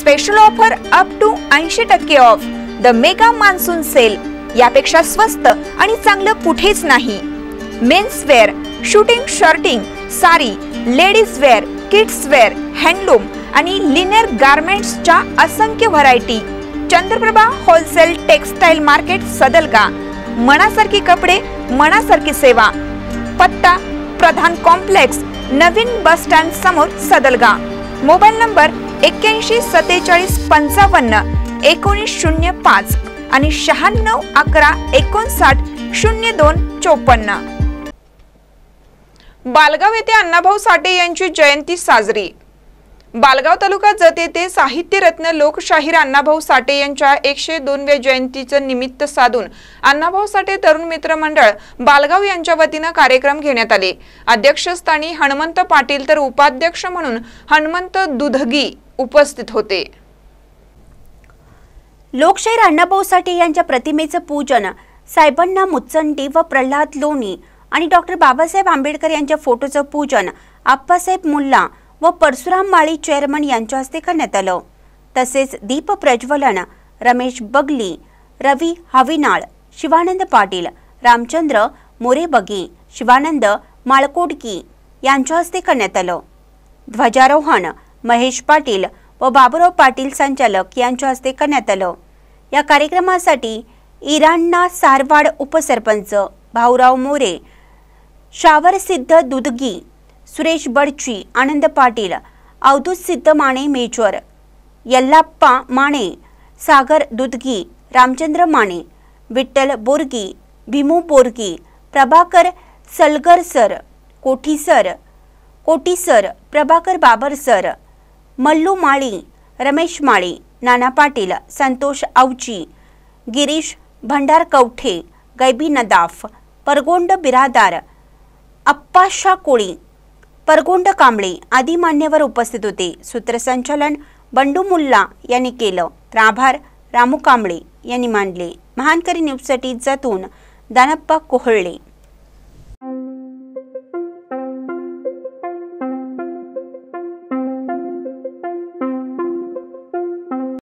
Special offer up to 80% off. The mega monsoon sale, यापेक्षा स्वस्त आणि चांगलं कुठेच नाही। Men's wear, suiting shirting, sari, ladies wear, kids wear, handloom आणि लिनेर गारमेंट्सच्या असंख्य variety. Chandraprabha wholesale textile market Sadalga. मनासारखी कपडे, मनासारखी सेवा। पत्ता प्रधान कॉम्प्लेक्स, नवीन बस स्टँड समोर सदलगा। मोबाईल नंबर 81 47 55 1905 आणि 96 11 59 02 54। बालगाव येथे अण्णाभाऊ साठे यांची जयंती साजरी। बालगाव तालुका जत येथे साहित्य रत्न लोकशाहीर अण्णाभाऊ साठे यांच्या 102व्या जयंतीचं निमित्त साधून अण्णाभाऊ साठे तरुण मित्र मंडळ बालगाव यांच्या वतीने कार्यक्रम घेण्यात आले। अध्यक्षस्थानी हनुमंत पाटील तर उपाध्यक्ष म्हणून हनुमंत दुधगी उपस्थित होते। लोकशाहीर अण्णाभाऊ साठे यांच्या प्रतिमेचं पूजन साहेबांना मुचंडी व प्रल्हाद लोणी आणि डॉक्टर बाबासाहेब आंबेडकर यांच्या फोटोचं पूजन आप्पासाहेब मुल्ला व परशुराम माळी चेअरमन यांच्या हस्ते करण्यात आलं। तसेच दीप प्रज्वलन रमेश बगली, रवी हविनाळ, शिवानंद पाटील, रामचंद्र मोरेबगी, शिवानंद माळकोडकी यांच्या हस्ते करण्यात आलं। ध्वजारोहण महेश पाटील व बाबुराव पाटील संचालक यांच्या हस्ते करण्यात आलं। या कार्यक्रमासाठी इराणा सारवाड उपसरपंच भाऊराव मोरे, शावर सिद्ध दुधगी, सुरेश बडची, आनंद Patil, Avadhut Siddha Mane major, Yallappa Mane, Sagar Dudhagi, Ramchandra Mane, Vitthal Borgi, Bhimu Borgi, Prabhakar Salgar sir, Koti sir, Prabhakar Babar sir, Mallu Mali, Ramesh Mali, Nana Patil, Santosh Avachi, Girish Bhandar Kavathe, गैबी Nadaf, परगोंड Biradar, अप्पाशा कोळी, परगोंड कांबळे आदी मान्यवर उपस्थित होते। सूत्रसंचालन बंडू मुल्ला यांनी केलं तर आभार रामू कांबळे यांनी मानले। महानकरी न्यूजसाठी जतून दानप्पा कोहळे।